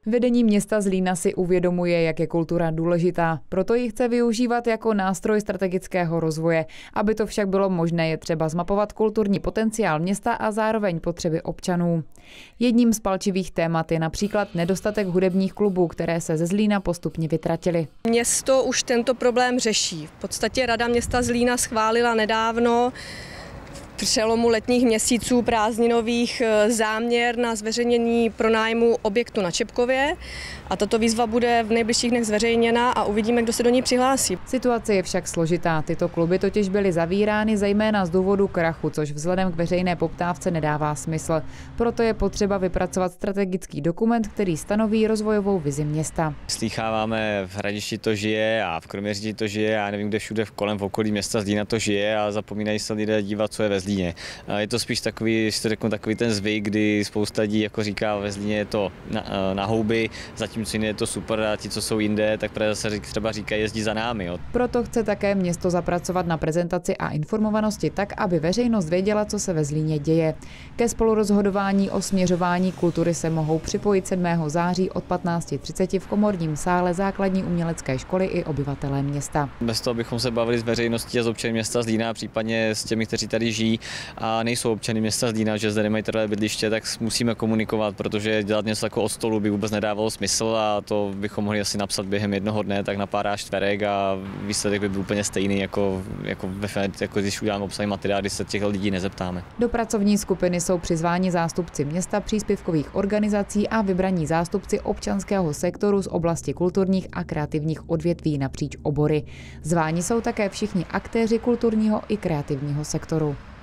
Vedení města Zlína si uvědomuje, jak je kultura důležitá, proto ji chce využívat jako nástroj strategického rozvoje. Aby to však bylo možné, je třeba zmapovat kulturní potenciál města a zároveň potřeby občanů. Jedním z palčivých témat je například nedostatek hudebních klubů, které se ze Zlína postupně vytratily. Město už tento problém řeší. V podstatě Rada města Zlína schválila nedávno v přelomu letních měsíců prázdninových záměr na zveřejnění pronájmu objektu na Čepkově a tato výzva bude v nejbližších dnech zveřejněna a uvidíme, kdo se do ní přihlásí. Situace je však složitá. Tyto kluby totiž byly zavírány zejména z důvodu krachu, což vzhledem k veřejné poptávce nedává smysl. Proto je potřeba vypracovat strategický dokument, který stanoví rozvojovou vizi města. Slýcháváme, v Hradišti to žije a v Kroměříži to žije, já nevím, kde všude kolem v okolí města Zlína to žije a zapomínají se lidé dívat, co je ve Zlíně. Je to spíš takový, když to řeknu, takový ten zvyk, kdy spousta lidí jako říká, ve Zlíně je to na houby, zatímco jiné je to super a ti, co jsou jinde, tak zase třeba říkají, jezdí za námi. Jo. Proto chce také město zapracovat na prezentaci a informovanosti tak, aby veřejnost věděla, co se ve Zlíně děje. Ke spolurozhodování o směřování kultury se mohou připojit 7. září od 15:30 v komorním sále základní umělecké školy i obyvatelé města. Bez toho bychom se bavili s veřejností a s občany města Zlína, případně s těmi, kteří tady žijí a nejsou občany města Zlína, že zde nemají trvalé bydliště, tak musíme komunikovat, protože dělat něco jako od stolu by vůbec nedávalo smysl a to bychom mohli asi napsat během jednoho dne, tak na pár čtverek a výsledek by byl úplně stejný, jako když uděláme obsahový materiál, když se těch lidí nezeptáme. Do pracovní skupiny jsou přizváni zástupci města, příspěvkových organizací a vybraní zástupci občanského sektoru z oblasti kulturních a kreativních odvětví napříč obory. Zváni jsou také všichni aktéři kulturního i kreativního sektoru.